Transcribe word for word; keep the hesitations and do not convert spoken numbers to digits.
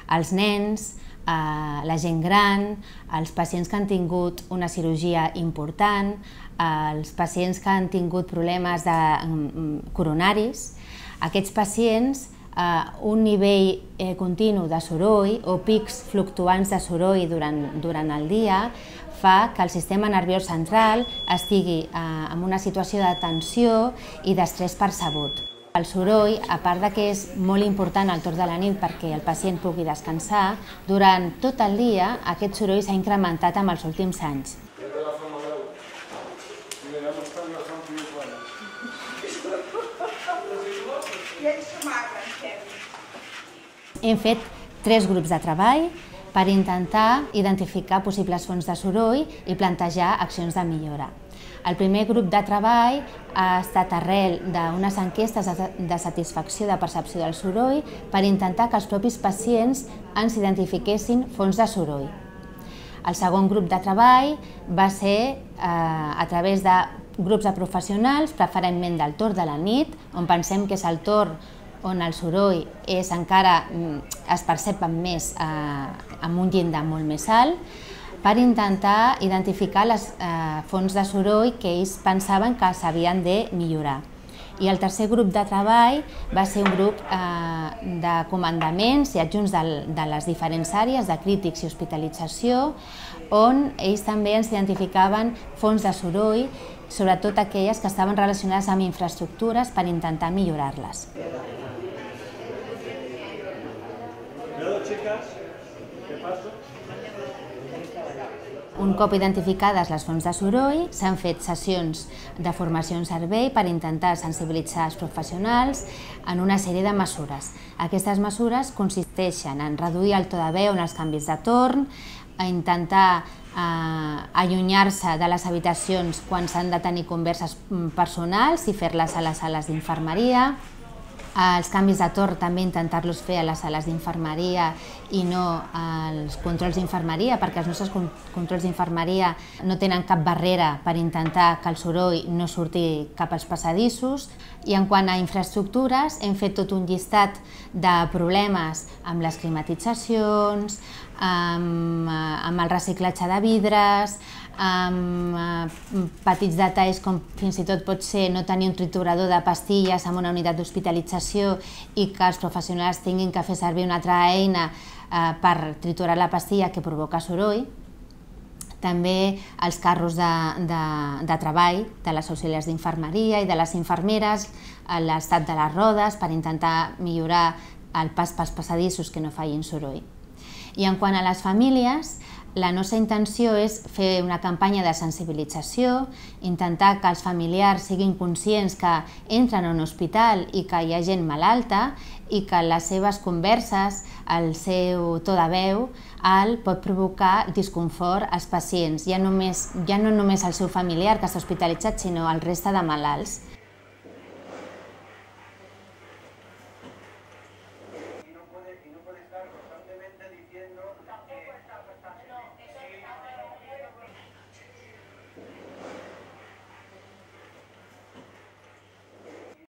els nens, la gent gran, els pacients que han tingut una cirurgia important, els pacients que han tingut problemes coronaris. Aquests pacients, un nivell continu de soroll o pics fluctuants de soroll durant el dia fa que el sistema nerviós central estigui en una situació de tensió i d'estrès percebut. El soroll, a part que és molt important al torn de la nit perquè el pacient pugui descansar, durant tot el dia aquest soroll s'ha incrementat en els últims anys. Hem fet tres grups de treball per intentar identificar possibles fonts de soroll i plantejar accions de millora. El primer grup de treball ha estat arrel d'unes enquestes de satisfacció de percepció del soroll per intentar que els propis pacients ens identifiquessin fonts de soroll. El segon grup de treball va ser a través de grups de professionals, preferentment del torn de la nit, on pensem que és el torn on el soroll és encara es percep més amb un llindar molt més alt, per intentar identificar les fonts de soroll que ells pensaven que s'havien de millorar. I el tercer grup de treball va ser un grup de comandaments i adjunts de les diferents àrees de crítics i hospitalització, on ells també ens identificaven fonts de soroll, sobretot aquelles que estaven relacionades amb infraestructures per intentar millorar-les. Un cop identificades les fonts de soroll, s'han fet sessions de formació en servei per intentar sensibilitzar els professionals en una sèrie de mesures. Aquestes mesures consisteixen en reduir el to de veu en els canvis de torn, a intentar allunyar-se de les habitacions quan s'han de tenir converses personals i fer-les a les sales d'infermeria. Els canvis de torn també intentar-los fer a les sales d'infermeria i no als controls d'infermeria, perquè els nostres controls d'infermeria no tenen cap barrera per intentar que el soroll no surti cap als passadissos. I en quant a infraestructures, hem fet tot un llistat de problemes amb les climatitzacions, amb el reciclatge de vidres, amb petits detalls com fins i tot pot ser no tenir un triturador de pastilles en una unitat d'hospitalització i que els professionals tinguin que fer servir una altra eina per triturar la pastilla que provoca soroll. També els carros de treball de les auxiliars d'infermeria i de les infermeres, l'estat de les rodes per intentar millorar el pas pels passadissos que no facin soroll. I en quant a les famílies, la nostra intenció és fer una campanya de sensibilització, intentar que els familiars siguin conscients que entren a un hospital i que hi ha gent malalta i que les seves converses, el seu to de veu, alt pot provocar disconfort als pacients, ja no només al seu familiar que està hospitalitzat, sinó al resta de malalts.